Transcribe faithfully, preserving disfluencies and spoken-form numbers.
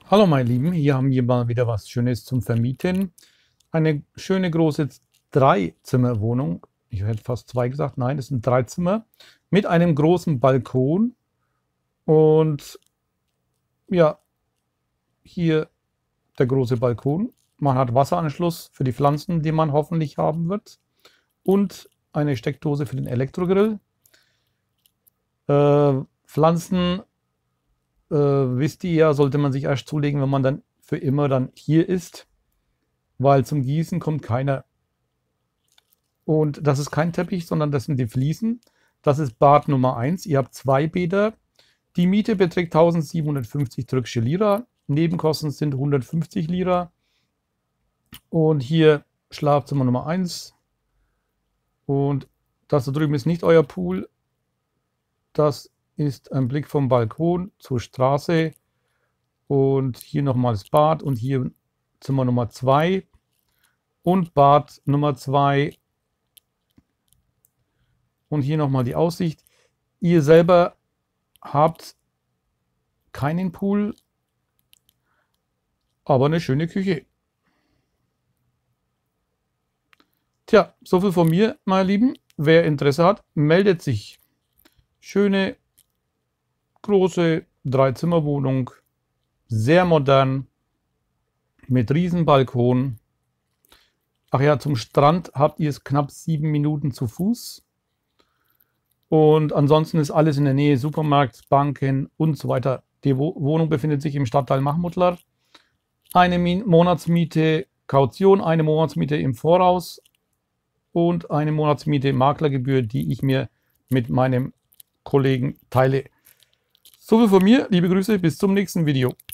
Hallo meine Lieben, hier haben wir mal wieder was Schönes zum Vermieten. Eine schöne große Dreizimmerwohnung. Ich hätte fast zwei gesagt, nein, es sind drei Zimmer mit einem großen Balkon. Und ja, hier der große Balkon. Man hat Wasseranschluss für die Pflanzen, die man hoffentlich haben wird. Und eine Steckdose für den Elektrogrill. Äh, Pflanzen Äh, wisst ihr ja, sollte man sich erst zulegen, wenn man dann für immer dann hier ist, weil zum Gießen kommt keiner. Und das ist kein Teppich, sondern das sind die Fliesen. Das ist Bad Nummer eins. Ihr habt zwei Bäder. Die Miete beträgt tausendsiebenhundertfünfzig türkische Lira. Nebenkosten sind hundertfünfzig Lira. Und hier Schlafzimmer Nummer eins. Und das da drüben ist nicht euer Pool. Das ist ein Blick vom Balkon zur Straße. Und hier nochmal das Bad und hier Zimmer Nummer zwei und Bad Nummer zwei. Und hier nochmal die Aussicht. Ihr selber habt keinen Pool, aber eine schöne Küche. Tja, soviel von mir, meine Lieben. Wer Interesse hat, meldet sich. Schöne, große Dreizimmerwohnung. Sehr modern, mit riesen Balkon. Ach ja, zum Strand habt ihr es knapp sieben Minuten zu Fuß. Und ansonsten ist alles in der Nähe, Supermarkt, Banken und so weiter. Die Wohnung befindet sich im Stadtteil Mahmutlar. Eine Monatsmiete Kaution, eine Monatsmiete im Voraus und eine Monatsmiete Maklergebühr, die ich mir mit meinem Kollegen teile. Soviel von mir, liebe Grüße, bis zum nächsten Video.